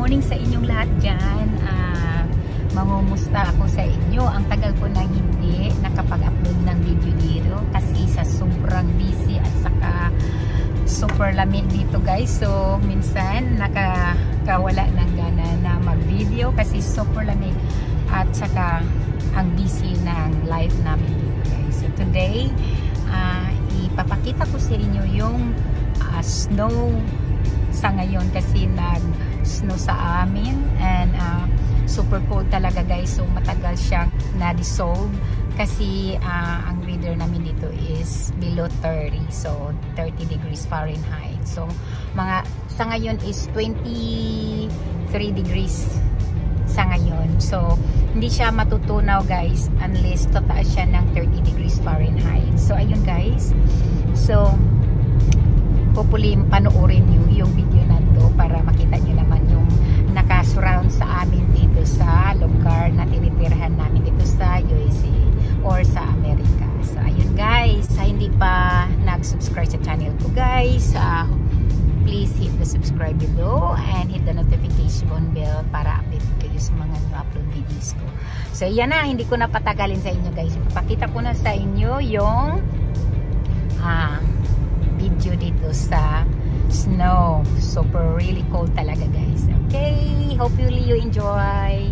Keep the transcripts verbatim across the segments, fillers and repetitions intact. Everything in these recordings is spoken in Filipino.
morning sa inyong lahat dyan. Uh, Mangumusta ako sa inyo. Ang tagal ko nang hindi nakapag-upload ng video dito kasi sa sobrang busy at saka super lamig dito guys. So minsan nakakawala ng gana na mag-video kasi super lamig at saka ang busy ng life namin dito guys. So today, uh, ipapakita ko sa inyo yung uh, snow sa ngayon kasi nag-snow sa amin and uh, super cold talaga guys. So matagal siyang na-dissolve kasi uh, ang weather namin dito is below thirty, so thirty degrees Fahrenheit. So mga sa ngayon is twenty-three degrees sa ngayon. So hindi siya matutunaw guys unless tataas siya ng thirty degrees Fahrenheit. So ayun guys, so hopefully panoorin nyo yung video na to para makita nyo naman yung nakasurround sa amin dito sa lugar na tinitirhan namin dito sa U S A or sa Amerika. So ayun guys, sa hindi pa nag-subscribe sa channel ko guys, uh, please hit the subscribe below and hit the notification bell para update kayo sa mga new upload videos ko. So yan na, hindi ko na patagalin sa inyo guys. Ipakita ko na sa inyo yung ah, video dito sa snow. Super really cold talaga guys. Okay, hopefully you enjoy.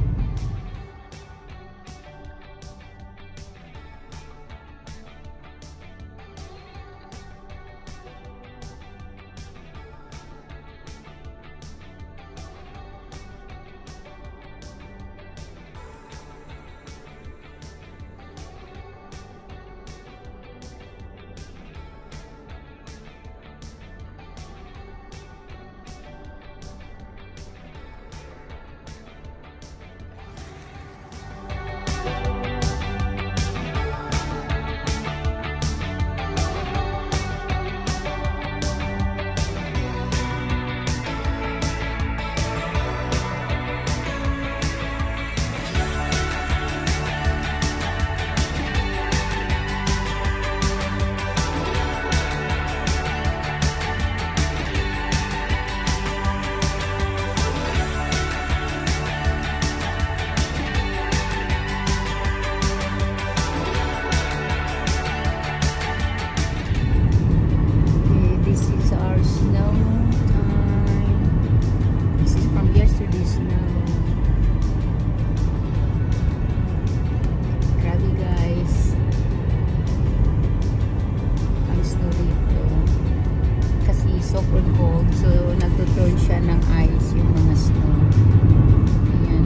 Super cold, so nagtuturn siya ng ice yung mga snow. Ayan,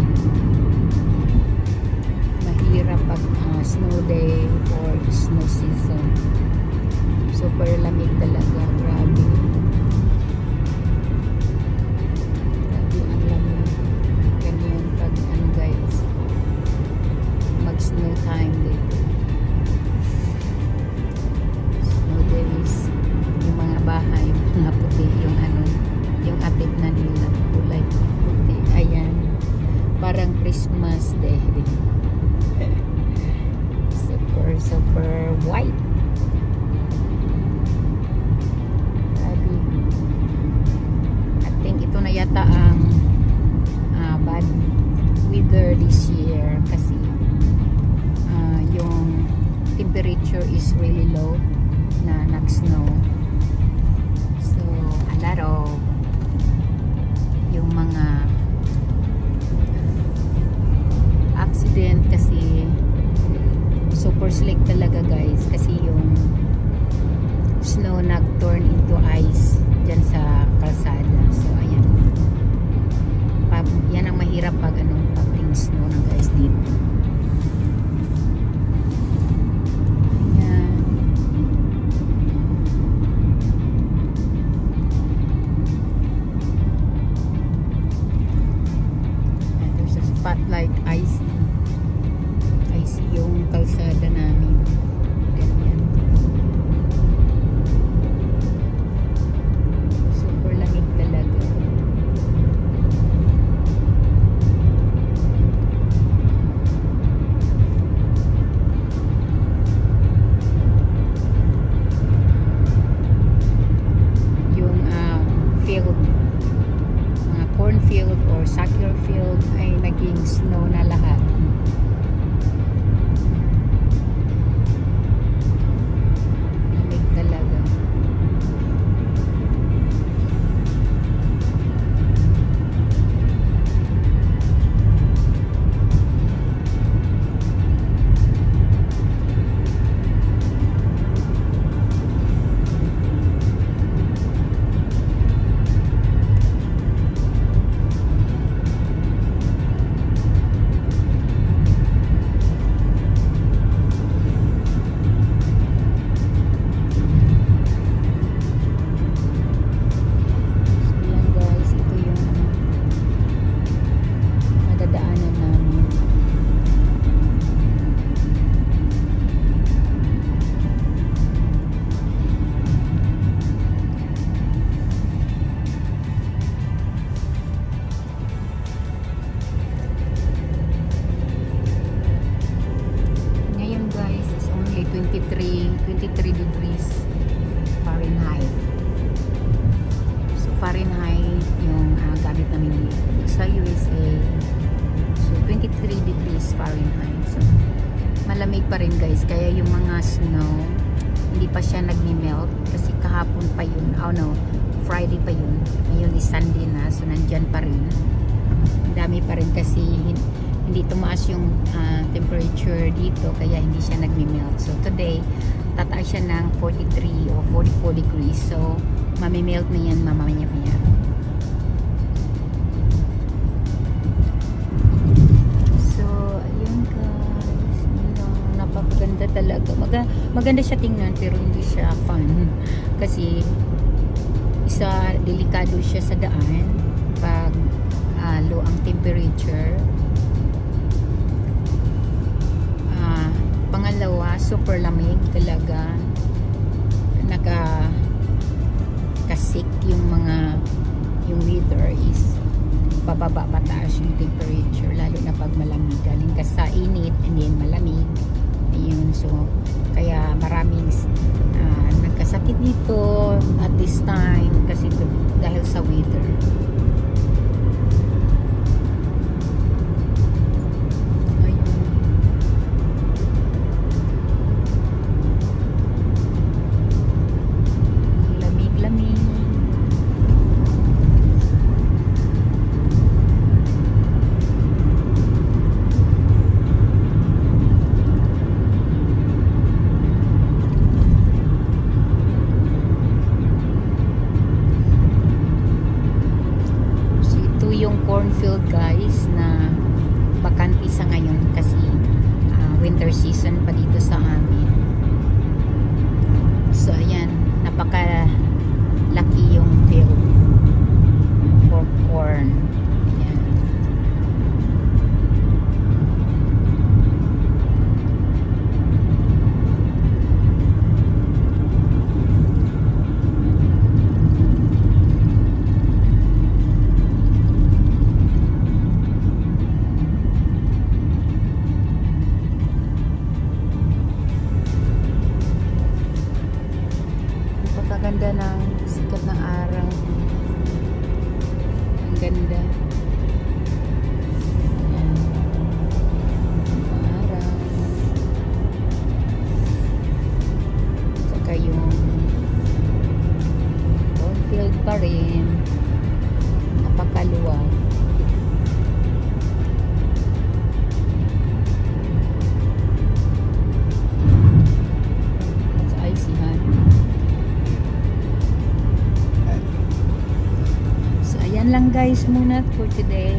mahirap pag uh, snow day or snow season. Super lamig talaga, grabe. Grabe ang lamig. Ganyan pag ano guys, mag snow time dito. Snow days, yung mga bahay mga puti, yung ano, yung atip na nila kulay puti. Ayan, parang Christmas day. Super super white. Grabe. I think ito na yata ang uh, bad weather this year kasi uh, yung temperature is really low na nag-snow. A lot of yung mga accident kasi super slick talaga guys kasi yung snow nag-turn into ice dyan sa kalsada. So ayan, pag, yan ang mahirap pag anong pag snow na guys dito. Like icy icy yung kalsada namin. Ganyan. Super lamig talaga. Yung uh, field, mga cornfield snow na lahat. Lamig talaga. twenty-three degrees Fahrenheit. So Fahrenheit yung uh, gamit namin sa U S A. So twenty-three degrees Fahrenheit. So malamig pa rin guys. Kaya yung mga snow hindi pa siya nagme-melt kasi kahapon pa yun. Oh no, Friday pa yun. Ngayon is Sunday na. So nandyan pa rin. Ang dami pa rin kasi hindi tumaas yung uh, temperature dito kaya hindi siya nagme-melt. So today tataas siya ng forty-three o forty-four degrees. So mami-melt na yan mamaya-maya. So ayun guys, napakaganda talaga. Maga maganda siya tingnan pero hindi siya fun kasi isa delikado siya sa daan pag uh, low ang temperature. Pangalawa, super lamig talaga. Naka kasik yung mga yung weather is bababa pataas yung temperature lalo na pag malamig. Galing ka sa init and then malamig. Ayun, so kaya maraming uh, nagkasakit dito at this time kasi dahil sa weather. Cornfield guys na bakante sa ngayon kasi uh, winter season pa dito sa amin. So ayan, napaka laki yung field for corn. Ayan. Ganda ng sikat ng araw. Ang ganda. Ayan. Ang araw. Saka yung cornfield pa rin. Napakaluwag. Sa Icyhan. Yan lang guys muna for today.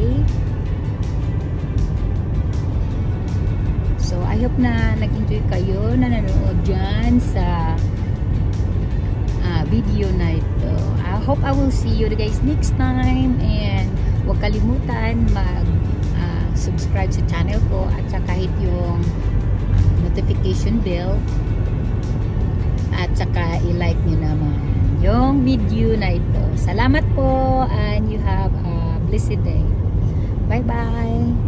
So I hope na nag-enjoy kayo na nanonood dyan sa uh, video na ito. I hope I will see you guys next time and huwag kalimutan mag uh, subscribe sa channel ko at saka hit yung notification bell at saka i-like nyo naman yung video na ito. Salamat po and you have a blessed day. Bye bye.